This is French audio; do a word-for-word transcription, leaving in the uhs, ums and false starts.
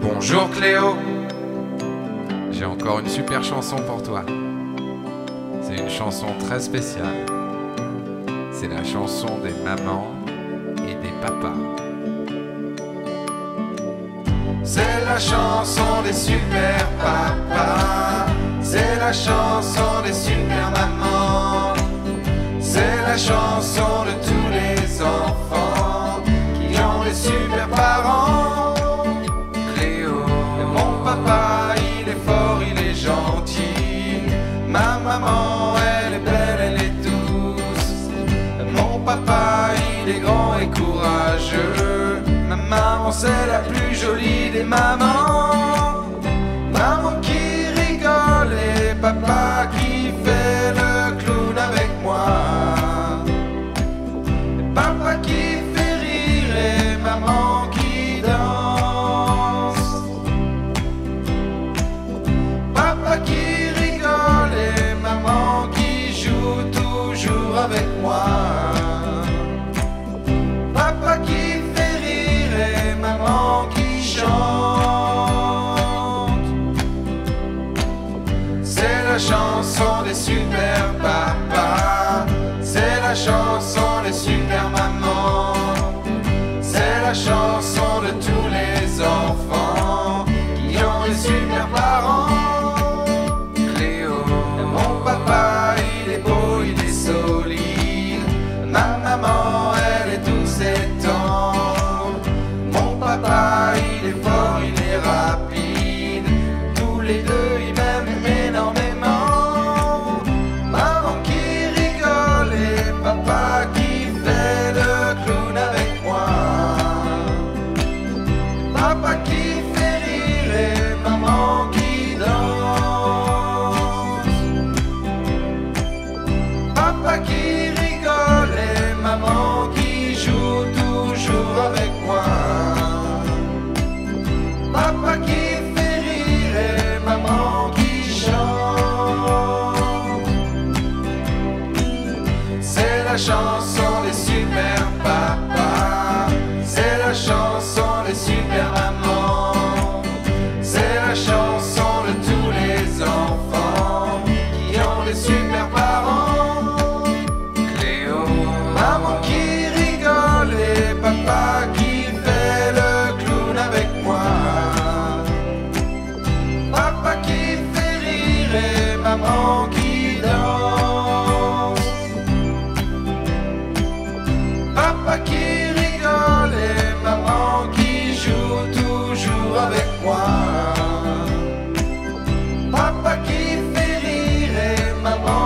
Bonjour Cléo, j'ai encore une super chanson pour toi. C'est une chanson très spéciale. C'est la chanson des mamans et des papas. C'est la chanson des super papas. C'est la chanson des super mamans. C'est la chanson de tous les enfants qui ont des super parents. Cléo, mon papa, il est fort, il est gentil. Ma maman, elle est belle, elle est douce. Mon papa, il est grand et courageux. Ma maman, c'est la plus jolie des mamans. Maman qui rigole et papa qui fait le clown avec moi. Et papa qui fait rire et maman qui danse. Papa qui rigole et maman qui joue toujours avec moi. Papa qui fait rire et maman qui chante. C'est la chanson des super papas. C'est la chanson des super mamans. C'est la chanson de tous les enfants qui ont des super parents. Cléo, mon papa, il est beau, il est solide. Ma maman, elle est douce et tendre. Mon papa, il est fort, il est rapide. Tous les deux, ils m'aiment énormément. Maman qui rigole et papa qui fait le clown avec moi. Papa qui fait rire et maman qui danse. Papa qui rigole et maman qui joue toujours avec moi. Papa qui fait rire et maman qui chante. C'est la chanson des super papas. C'est la chanson des super mamans. C'est la chanson de tous les enfants qui ont des super parents. Cléo, maman qui rigole et papa qui fait le clown avec moi. Papa qui fait rire et maman qui danse. Papa qui rigole et maman qui joue toujours avec moi. Papa qui fait rire et maman